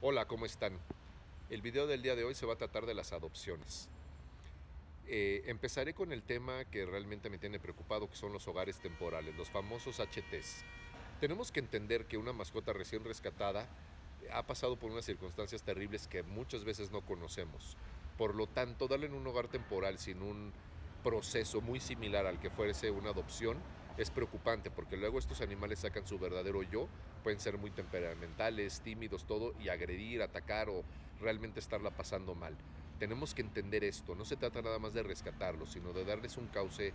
Hola, ¿cómo están? El video del día de hoy se va a tratar de las adopciones. Empezaré con el tema que realmente me tiene preocupado, que son los hogares temporales, los famosos HTs. Tenemos que entender que una mascota recién rescatada ha pasado por unas circunstancias terribles que muchas veces no conocemos. Por lo tanto, darle en un hogar temporal sin un proceso muy similar al que fuese una adopción es preocupante, porque luego estos animales sacan su verdadero yo, pueden ser muy temperamentales, tímidos, todo, y agredir, atacar o realmente estarla pasando mal. Tenemos que entender esto, no se trata nada más de rescatarlos, sino de darles un cauce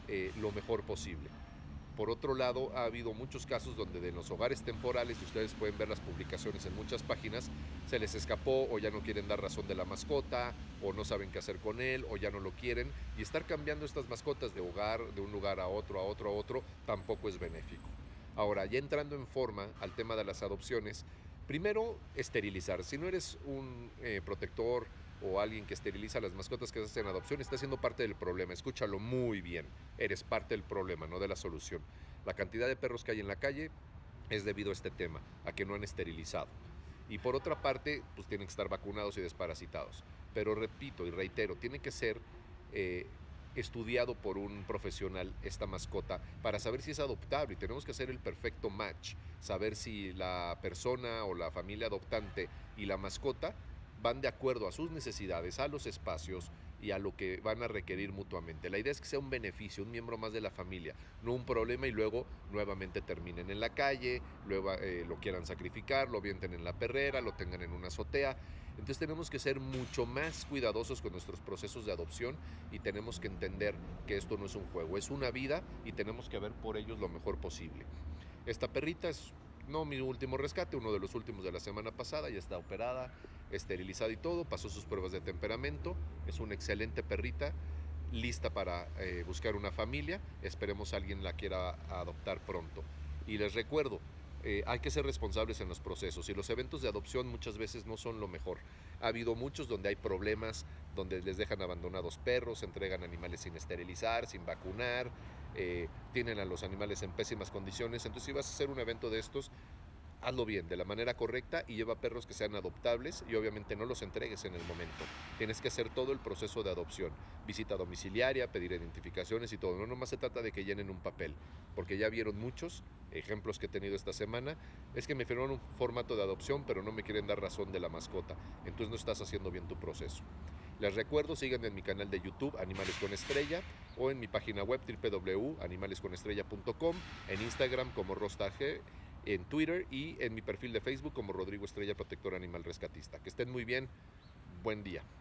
lo mejor posible. Por otro lado, ha habido muchos casos donde de los hogares temporales, y ustedes pueden ver las publicaciones en muchas páginas, se les escapó o ya no quieren dar razón de la mascota, o no saben qué hacer con él, o ya no lo quieren, y estar cambiando estas mascotas de hogar, de un lugar a otro, a otro, a otro, tampoco es benéfico. Ahora, ya entrando en forma al tema de las adopciones, primero, esterilizar. Si no eres un protector o alguien que esteriliza las mascotas que se hacen en adopción, está siendo parte del problema. Escúchalo muy bien. Eres parte del problema, no de la solución. La cantidad de perros que hay en la calle es debido a este tema, a que no han esterilizado. Y por otra parte, pues tienen que estar vacunados y desparasitados. Pero repito y reitero, tiene que ser eh, estudiado por un profesional esta mascota para saber si es adoptable, y tenemos que hacer el perfecto match, saber si la persona o la familia adoptante y la mascota van de acuerdo a sus necesidades, a los espacios y a lo que van a requerir mutuamente. La idea es que sea un beneficio, un miembro más de la familia, no un problema y luego nuevamente terminen en la calle, luego lo quieran sacrificar, lo avienten en la perrera, lo tengan en una azotea. Entonces tenemos que ser mucho más cuidadosos con nuestros procesos de adopción, y tenemos que entender que esto no es un juego, es una vida, y tenemos que ver por ellos lo mejor posible. Esta perrita es no mi último rescate, uno de los últimos de la semana pasada, ya está operada, esterilizada y todo, pasó sus pruebas de temperamento, es una excelente perrita, lista para buscar una familia, esperemos alguien la quiera adoptar pronto. Y les recuerdo, hay que ser responsables en los procesos, y los eventos de adopción muchas veces no son lo mejor. Ha habido muchos donde hay problemas, donde les dejan abandonados perros, entregan animales sin esterilizar, sin vacunar, tienen a los animales en pésimas condiciones. Entonces, si vas a hacer un evento de estos, hazlo bien, de la manera correcta, y lleva perros que sean adoptables, y obviamente no los entregues en el momento. Tienes que hacer todo el proceso de adopción, visita domiciliaria, pedir identificaciones y todo. No nomás se trata de que llenen un papel, porque ya vieron muchos ejemplos que he tenido esta semana. Es que me firmaron un formato de adopción, pero no me quieren dar razón de la mascota. Entonces no estás haciendo bien tu proceso. Les recuerdo, síganme en mi canal de YouTube, Animales con Estrella, o en mi página web www.animalesconestrella.com, en Instagram como Rostage, en Twitter y en mi perfil de Facebook como Rodrigo Estrella, protector animal rescatista. Que estén muy bien, buen día.